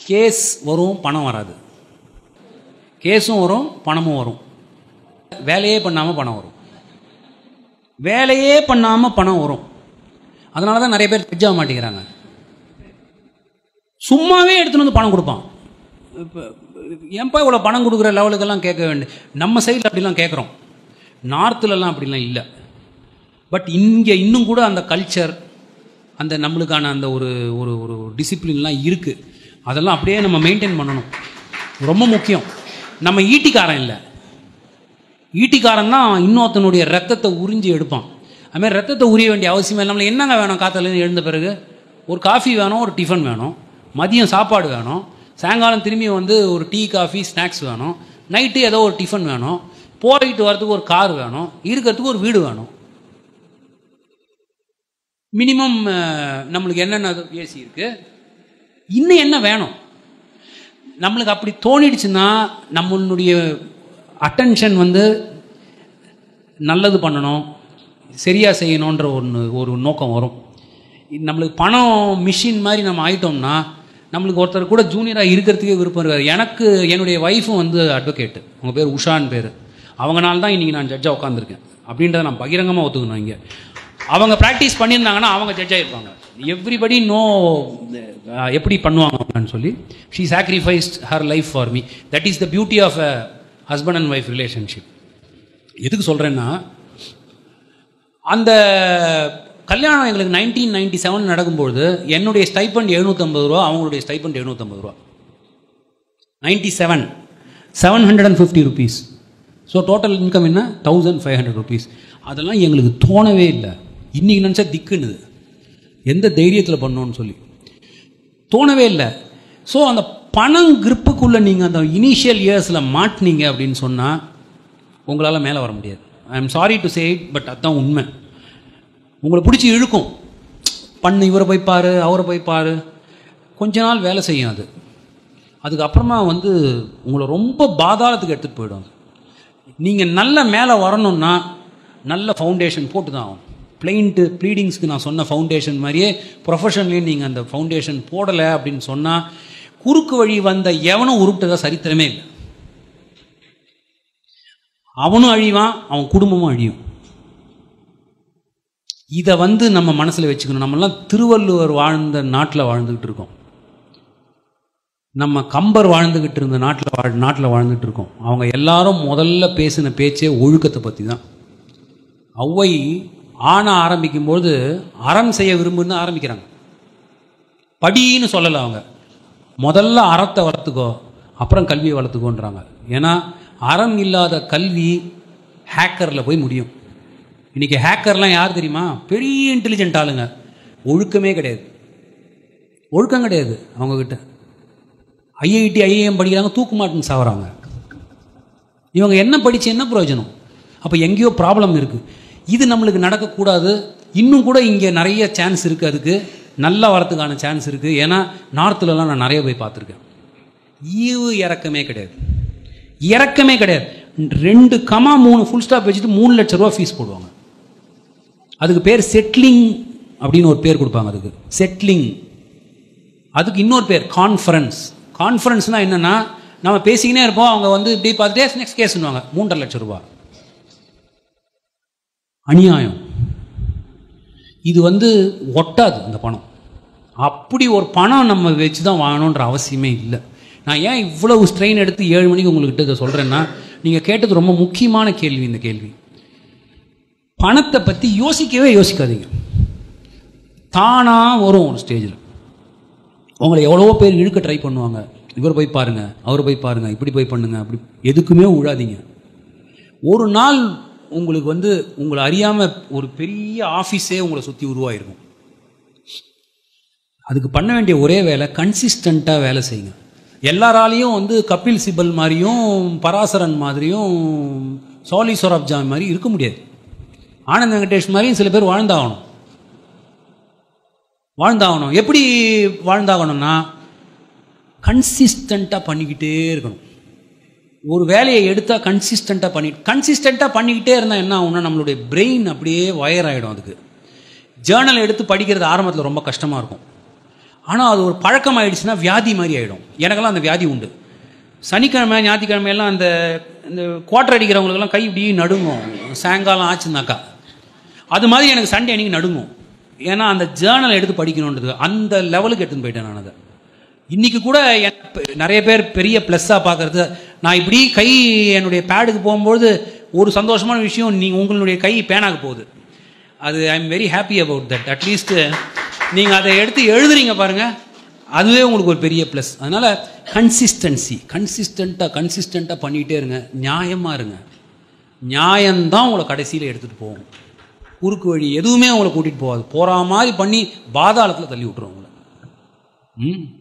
Case வரும், பணம் வராது. கேஸும் வரும், பணமும் வரும். வேலையே பண்ணாமல் பணம் வரும். வேலையே பண்ணாமல் பணம் வரும். அதனால தான் நிறைய பேர் ஜட்ஜ் ஆக மாட்டேங்கிறாங்க. சும்மாவே எடுத்துன்னு வந்து பணம் கொடுப்பான். இப்போ ஏன்பா இவ்வளோ பணம் கொடுக்குற லெவலுக்கெல்லாம் கேட்க வேண்டிய, நம்ம சைடில் அப்படிலாம் கேட்குறோம், நார்த்துலலாம் அப்படிலாம் இல்லை. பட் இங்கே இன்னும் கூட அந்த கல்ச்சர், அந்த நம்மளுக்கான அந்த ஒரு ஒரு ஒரு டிசிப்ளின்லாம் இருக்குது. அதெல்லாம் அப்படியே நம்ம மெயின்டைன் பண்ணணும், ரொம்ப முக்கியம். நம்ம ஈட்டிக்காரன் இல்லை. ஈட்டிக்காரன் தான் இன்னொருத்தனுடைய ரத்தத்தை உறிஞ்சி எடுப்பான். அதுமாதிரி ரத்தத்தை உரிய வேண்டிய அவசியம் இல்லை. நம்மளுக்கு என்னங்க வேணும்? காத்தாலேருந்து எழுந்த பிறகு ஒரு காஃபி வேணும், ஒரு டிஃபன் வேணும், மதியம் சாப்பாடு வேணும், சாயங்காலம் திரும்பி வந்து ஒரு டீ காஃபி ஸ்நாக்ஸ் வேணும், நைட்டு ஏதோ ஒரு டிஃபன் வேணும், போயிட்டு வரதுக்கு ஒரு கார் வேணும், இருக்கிறதுக்கு ஒரு வீடு வேணும். மினிமம் நம்மளுக்கு என்னென்ன ஏசி இருக்குது, இன்னும் என்ன வேணும்? நம்மளுக்கு அப்படி தோணிடுச்சுன்னா நம்மளுடைய அட்டென்ஷன் வந்து நல்லது பண்ணணும், சரியாக செய்யணுன்ற ஒரு நோக்கம் வரும். நம்மளுக்கு பணம் மிஷின் மாதிரி நம்ம ஆகிட்டோம்னா நம்மளுக்கு ஒருத்தர் கூட ஜூனியராக இருக்கிறதுக்கே விருப்பம் இருக்காது. எனக்கு என்னுடைய ஒய்ஃபும் வந்து அட்வொகேட்டு, அவங்க பேர் உஷான்னு பேர். அவங்கனால தான் இன்றைக்கி நான் ஜட்ஜாக உட்காந்துருக்கேன் அப்படின்றத நான் பகிரங்கமாக ஒத்துக்கணும். இங்கே அவங்க ப்ராக்டிஸ் பண்ணியிருந்தாங்கன்னா அவங்க ஜட்ஜாக இருப்பாங்க. எவ்ரிபடி நோ எப்படி பண்ணுவாங்க அப்படின்னு சொல்லி. She sacrificed her life for me. That is the beauty of a husband and wife relationship. எதுக்கு சொல்கிறேன்னா, அந்த கல்யாணம் எங்களுக்கு 1997 நடக்கும்பொழுது என்னுடைய ஸ்டைப்பண்ட் 750 ரூபா, அவங்களுடைய ஸ்டைப்பண்ட் 750 ரூபா. 97 750 rupees. ஸோ டோட்டல் இன்கம் என்ன? 1500 rupees. அதெல்லாம் எங்களுக்கு தோணவே இல்லை. இன்றைக்கி நினச்சா திக்குன்னுது, எந்த தைரியத்தில் பண்ணோன்னு சொல்லி தோணவே இல்லை. ஸோ அந்த பணம் கிரிப்புக்குள்ளே நீங்கள் அந்த இனிஷியல் இயர்ஸில் மாட்டினீங்க அப்படின்னு சொன்னால் உங்களால் மேலே வர முடியாது. I am sorry to say it, but அதுதான் உண்மை. உங்களை பிடிச்சி இழுக்கும். பண்ணு, இவரை போய் பாரு, அவரை போய் பாரு, கொஞ்ச நாள் வேலை செய்யும் அது. அதுக்கப்புறமா வந்து உங்களை ரொம்ப பாதாளத்துக்கு எடுத்துகிட்டு போயிடும். நீங்கள் நல்ல மேலே வரணுன்னா நல்ல ஃபவுண்டேஷன் போட்டு தான் ஆகும். ப்ளீடிங்ஸ்க்கு நான் சொன்ன ஃபவுண்டேஷன் மாதிரியே ப்ரொஃபஷன்லேயும் நீங்கள் அந்த ஃபவுண்டேஷன் போடலை அப்படின்னு சொன்னால் குறுக்கு வழி வந்த எவனும் உருப்பிட்டதா சரித்திரமே இல்லை. அவனும் அழிவான், அவன் குடும்பமும் அழியும். இதை வந்து நம்ம மனசில் வச்சுக்கணும். நம்மெல்லாம் திருவள்ளுவர் வாழ்ந்த நாட்டில் வாழ்ந்துக்கிட்டு இருக்கோம். நம்ம கம்பர் வாழ்ந்துக்கிட்டு இருந்த நாட்டில் வாழ்ந்துட்டு இருக்கோம். அவங்க எல்லாரும் முதல்ல பேசின பேச்சே ஒழுக்கத்தை பற்றி தான். ஔவை ஆணை ஆரம்பிக்கும்போது அறம் செய்ய விரும்புன்னு ஆரம்பிக்கிறாங்க. படின்னு சொல்லலை அவங்க, முதல்ல அறத்தை வளர்த்துக்கோ, அப்புறம் கல்வியை வளர்த்துக்கோன்றாங்க. ஏன்னா அறம் இல்லாத கல்வி ஹேக்கரில் போய் முடியும். இன்றைக்கி ஹேக்கர்லாம் யார் தெரியுமா? பெரிய இன்டெலிஜென்ட் ஆளுங்க. ஒழுக்கமே கிடையாது, ஒழுக்கம் கிடையாது அவங்கக்கிட்ட. ஐஐடி ஐஏஎம் படிக்கிறாங்க, தூக்கு மாட்டுன்னு சாவறாங்க. இவங்க என்ன படித்து என்ன பிரயோஜனம்? அப்போ எங்கேயோ ப்ராப்ளம் இருக்குது. இது நம்மளுக்கு நடக்கக்கூடாது. இன்னும் கூட இங்கே நிறைய சான்ஸ் இருக்குது, அதுக்கு நல்லா வரத்துக்கான சான்ஸ் இருக்குது. ஏன்னா நார்த்துலலாம் நான் நிறைய போய் பார்த்துருக்கேன். ஈவு இறக்கமே கிடையாது, இறக்கமே கிடையாது. 2,3 ஃபுல் ஸ்டாப் வச்சுட்டு 3 லட்ச ரூபா ஃபீஸ் போடுவாங்க. அதுக்கு பேர் செட்டிலிங் அப்படின்னு ஒரு பேர் கொடுப்பாங்க. அதுக்கு செட்டிலிங். அதுக்கு இன்னொரு பேர் கான்ஃபரன்ஸ். கான்ஃபரன்ஸ்னால் என்னென்னா, நம்ம பேசிக்கினே இருப்போம், அவங்க வந்து இப்படி பார்த்துட்டே நெக்ஸ்ட் கேஸ்ன்னுவாங்க. 3.5 லட்ச ரூபா. அநியாயம். இது வந்து ஒட்டாது இந்த பணம். அப்படி ஒரு பணம் நம்ம வச்சு தான் வாங்கணுன்ற அவசியமே இல்லை. நான் ஏன் இவ்வளவு ஸ்ட்ரெயின் எடுத்து 7 மணிக்கு உங்கள்கிட்ட இதை சொல்கிறேன்னா, நீங்கள் கேட்டது ரொம்ப முக்கியமான கேள்வி. இந்த கேள்வி, பணத்தை பற்றி யோசிக்காதீங்க. தானாக வரும் ஒரு ஸ்டேஜில். உங்களை எவ்வளவோ பேர் இழுக்க ட்ரை பண்ணுவாங்க. இவர் போய் பாருங்கள், அவர் போய் பாருங்கள், இப்படி போய் பண்ணுங்கள், அப்படி எதுக்குமே விழாதீங்க. ஒரு நாள் உங்களுக்கு வந்து உங்களை அறியாமல் ஒரு பெரிய ஆஃபீஸே உங்களை சுற்றி உருவாயிருக்கும். அதுக்கு பண்ண வேண்டிய ஒரே வேலை, கன்சிஸ்டண்ட்டாக வேலை செய்யுங்க. எல்லாராலையும் வந்து கபில் சிபல் மாதிரியும் பராசரன் மாதிரியும் சோலி சொராப்ஜா மாதிரி இருக்க முடியாது. ஆனந்த் வெங்கடேஷ் மாதிரியும் சில பேர் வாழ்ந்தாகணும். எப்படி வாழ்ந்தாகணும்னா, கன்சிஸ்டண்ட்டாக பண்ணிக்கிட்டே இருக்கணும். ஒரு வேலையை எடுத்தால் கன்சிஸ்டண்ட்டாக பண்ணிக்கிட்டே இருந்தால் என்ன ஆகும்னா, நம்மளுடைய பிரெயின் அப்படியே வயர் ஆகிடும். அதுக்கு ஜேர்னல் எடுத்து படிக்கிறது ஆரம்பத்தில் ரொம்ப கஷ்டமாக இருக்கும். ஆனால் அது ஒரு பழக்கம் ஆகிடுச்சுன்னா வியாதி மாதிரி ஆகிடும். எனக்கெல்லாம் அந்த வியாதி உண்டு. சனிக்கிழமை ஞாயிற்றுக்கிழமையெல்லாம் இந்த குவார்டர் அடிக்கிறவங்களுக்கெல்லாம் கை இப்படி நடுங்கும் சாயங்காலம் ஆச்சுனாக்கா. அது மாதிரி எனக்கு சண்டே அன்றைக்கி நடுங்கும். ஏன்னா அந்த ஜேர்னலை எடுத்து படிக்கணுன்றது அந்த லெவலுக்கு எடுத்துன்னு போயிட்டேன் நான். அதை இன்றைக்கி கூட நிறைய பேர் பெரிய ப்ளஸ்ஸாக பார்க்குறது, நான் இப்படி கை என்னுடைய பேடுக்கு போகும்போது ஒரு சந்தோஷமான விஷயம், நீங்கள் உங்களுடைய கை பேனாக போகுது. அது I am very happy about that. At least நீங்கள் அதை எடுத்து எழுதுறீங்க பாருங்கள், அதுவே உங்களுக்கு ஒரு பெரிய ப்ளஸ். அதனால் கன்சிஸ்டண்ட்டாக பண்ணிகிட்டே இருங்க. நியாயமாக இருங்க. நியாயம்தான் உங்களை கடைசியில் எடுத்துகிட்டு போகும். குறுக்கு வழி எதுவுமே உங்களை கூட்டிகிட்டு போகாது. போகிற மாதிரி பண்ணி பாதாளத்தில் தள்ளி விட்டுருவோம் உங்களை.